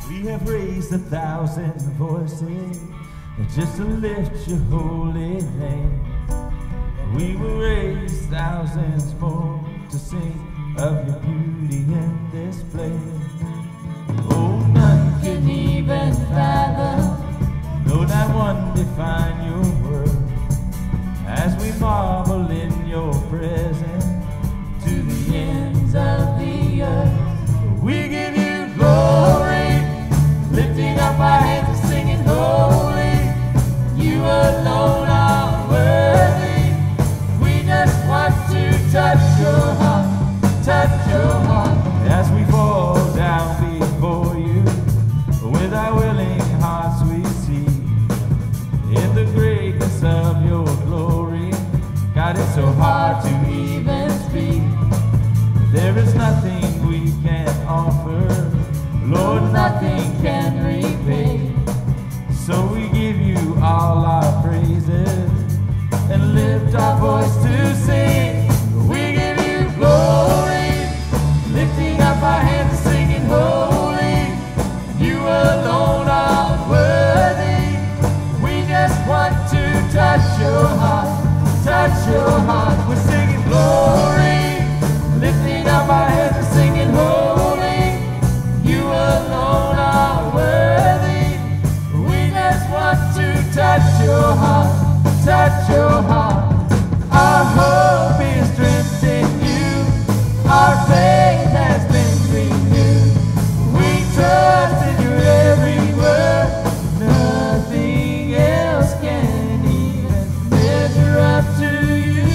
We have raised 1,000 voices just to lift your holy name. We will raise thousands more to sing of your beauty in this place. Oh, none can even fathom, no, not one define your word, as we marvel in your presence to the ends of the earth. We give you glory, lifting up our hands and singing holy. You alone are worthy. We just want to touch your heart, touch your heart, as we fall down before you. With our willing hearts we see in the greatness of your glory. God, it's so hard to even speak. There is nothing we can offer, Lord, nothing can repay. So we give you all our praises and lift our voice to sing. We give you glory, lifting up our hands and singing holy. You alone are worthy. We just want to touch your heart, touch your heart. We're singing glory, lifting up our hands and singing holy. You alone are worthy. We just want to touch your heart, touch your heart. Our hope is drenched in you. Our faith has been renewed. We trust in your every word. Nothing else can even measure up to you.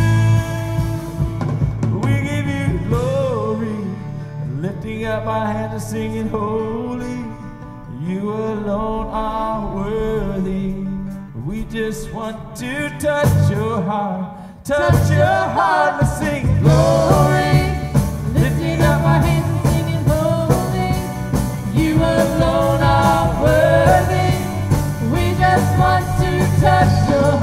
We give you glory, lifting up our hands and singing holy. You alone are worthy. We just want to touch your heart, touch your heart. Let's sing glory, lifting up our hands and singing holy. You alone are worthy. We just want to touch your